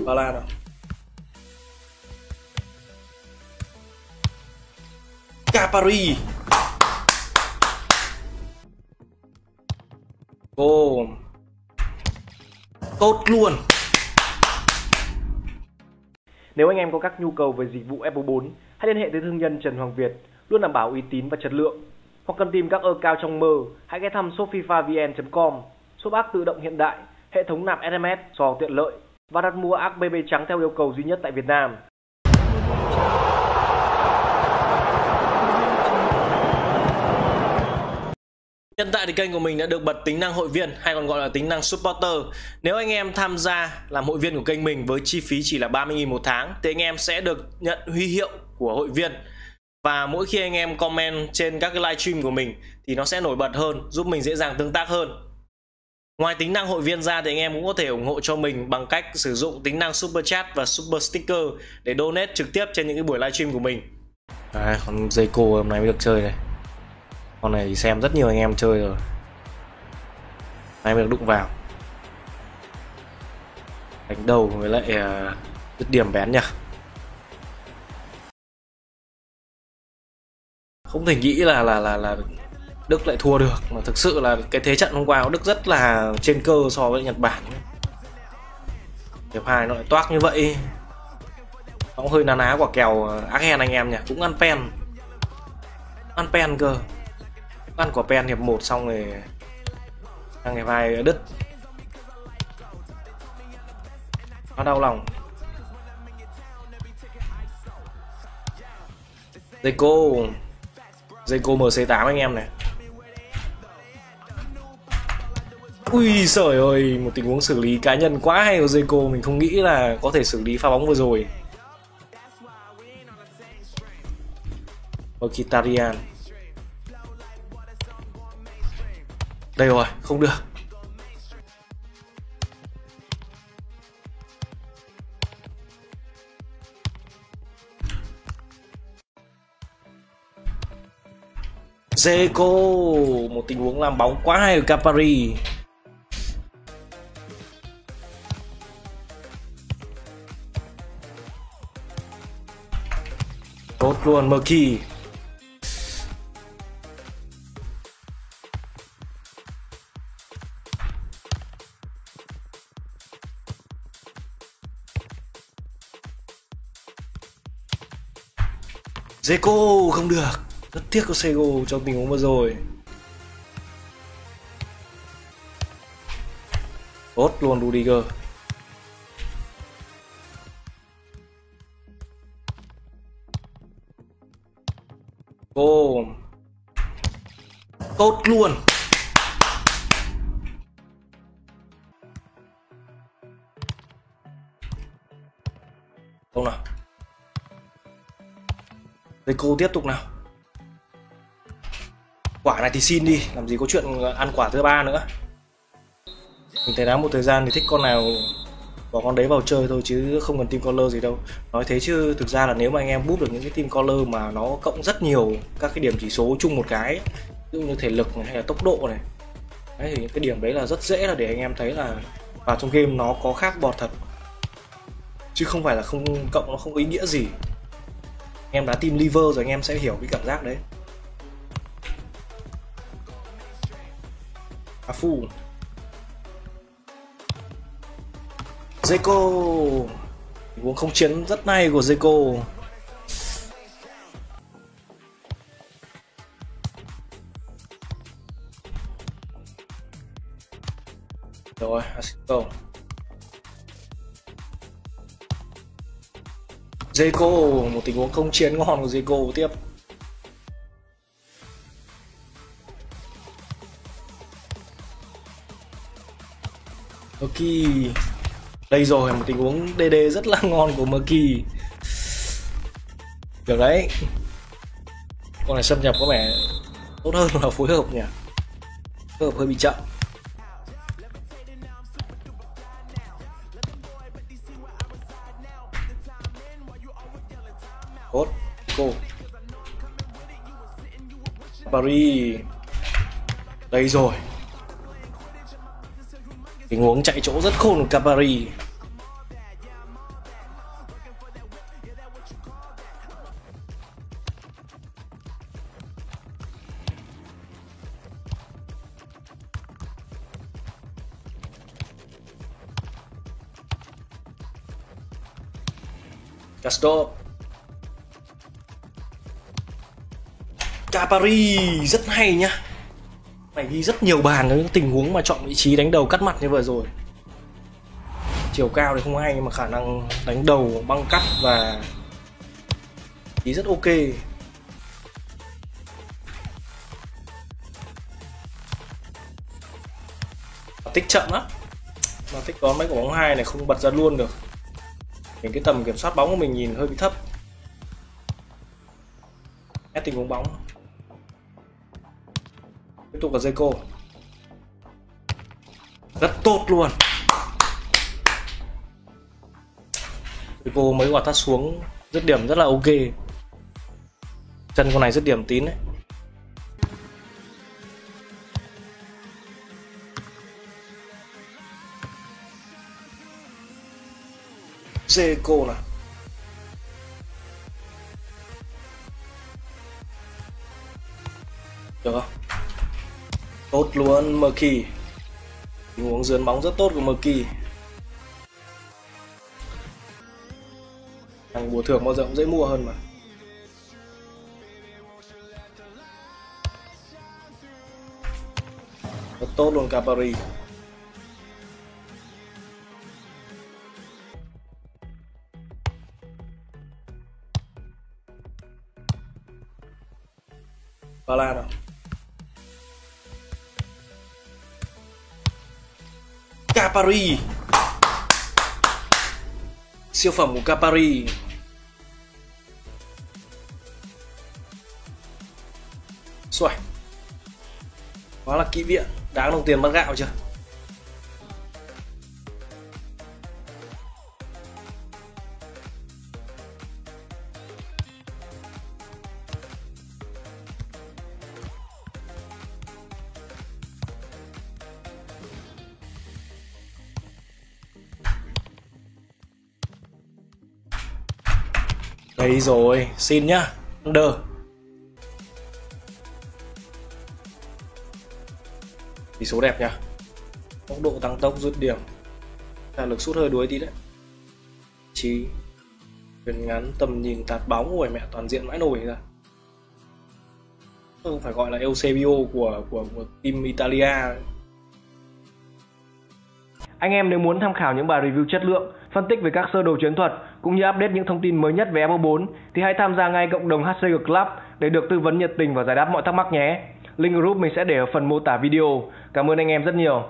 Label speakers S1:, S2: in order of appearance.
S1: Ba Lan nào. Capari. Ồ, tốt luôn.
S2: Nếu anh em có các nhu cầu về dịch vụ Apple 4, hãy liên hệ tới thương nhân Trần Hoàng Việt, luôn đảm bảo uy tín và chất lượng. Hoặc cần tìm các account trong mơ, hãy ghé thăm shopifyvn.com. Shop ác tự động hiện đại, hệ thống nạp SMS, sò tiện lợi và đặt mua ác BB trắng theo yêu cầu duy nhất tại Việt Nam.
S1: Hiện tại thì kênh của mình đã được bật tính năng hội viên hay còn gọi là tính năng supporter. Nếu anh em tham gia làm hội viên của kênh mình với chi phí chỉ là 30.000 một tháng thì anh em sẽ được nhận huy hiệu của hội viên. Và mỗi khi anh em comment trên các cái livestream của mình thì nó sẽ nổi bật hơn, giúp mình dễ dàng tương tác hơn. Ngoài tính năng hội viên ra thì anh em cũng có thể ủng hộ cho mình bằng cách sử dụng tính năng super chat và super sticker để donate trực tiếp trên những cái buổi livestream của mình. Đấy, con Zeko hôm nay mới được chơi này. Con này thì xem rất nhiều anh em chơi rồi. Nay mới được đụng vào. Đánh đầu với lại dứt điểm bén nhỉ. Không thể nghĩ là Đức lại thua được, mà thực sự là cái thế trận hôm qua của Đức rất là trên cơ so với Nhật Bản. Hiệp 2 nó lại toác như vậy. Nó cũng hơi ná ná quả kèo ác hen anh em nhỉ, cũng ăn pen. Ăn pen cơ. Ăn quả pen hiệp 1 xong rồi sang hiệp 2 đứt. Nó đau lòng. Zeko MC8 anh em này. Ui giời ơi, một tình huống xử lý cá nhân quá hay của Zeko, mình không nghĩ là có thể xử lý pha bóng vừa rồi. Mkhitaryan. Đây rồi, không được. Zeko, một tình huống làm bóng quá hay của Capari. Tốt luôn Murky. Zeko không được. Rất tiếc có Sego trong tình huống vừa rồi. Tốt luôn Rudiger. Ô, tốt luôn. Không nào. Zeko tiếp tục nào. Quả này thì xin đi, làm gì có chuyện ăn quả thứ ba nữa. Mình thấy đá một thời gian thì thích con nào bỏ con đấy vào chơi thôi, chứ không cần team color gì đâu. Nói thế chứ thực ra là nếu mà anh em búp được những cái team color mà nó cộng rất nhiều các cái điểm chỉ số chung một cái, ví dụ như thể lực này, hay là tốc độ này, đấy, thì những cái điểm đấy là rất dễ là để anh em thấy là vào trong game nó có khác bọt thật, chứ không phải là không cộng nó không có ý nghĩa gì. Anh em đá team liver rồi anh em sẽ hiểu cái cảm giác đấy. Afu. Zeko, tình huống không chiến rất hay của Zeko. Rồi, Asiko. Zeko, một tình huống không chiến ngon của Zeko tiếp. Murky. Đây rồi, một tình huống DD rất là ngon của Murky. Được đấy. Con này xâm nhập có vẻ tốt hơn là phối hợp nhỉ. Phối hợp hơi bị chậm. Tốt, cô Paris. Đây rồi. Tình huống chạy chỗ rất khôn của Capari. Castro. Capari rất hay nhá. Này ghi rất nhiều bàn với những tình huống mà chọn vị trí đánh đầu cắt mặt như vừa rồi. Chiều cao thì không hay nhưng mà khả năng đánh đầu băng cắt và ý rất ok. Tích chậm lắm. Mà tích có mấy quả bóng hai này không bật ra luôn được. Mình cái tầm kiểm soát bóng của mình nhìn hơi bị thấp. Hết tình huống bóng. Tiếp tục là Zeko. Rất tốt luôn. Zeko mấy quả tát xuống dứt điểm rất là ok. Chân con này dứt điểm tín đấy. Zeko nào. Được không? Tốt luôn Murky. Tình huống dướn bóng rất tốt của Murky. Thằng bùa thưởng bao giờ cũng dễ mua hơn mà. Rất tốt luôn Capari. Bala nào. Capari. Siêu phẩm của Capari. Xoay. Quá là kỹ viện. Đáng đồng tiền bắt gạo chưa? Đây rồi, xin nhá. Under. Tỷ số đẹp nhá. Tốc độ tăng tốc rút điểm. Lực sút hơi đuối tí đấy. Chí quyền ngắn, tầm nhìn, tạt bóng. Ôi mẹ, toàn diện mãi nổi ra. Không phải gọi là Eusebio của team Italia.
S2: Anh em nếu muốn tham khảo những bài review chất lượng, phân tích về các sơ đồ chiến thuật cũng như update những thông tin mới nhất về Apple 4 thì hãy tham gia ngay cộng đồng HCG Club để được tư vấn nhiệt tình và giải đáp mọi thắc mắc nhé. Link group mình sẽ để ở phần mô tả video. Cảm ơn anh em rất nhiều.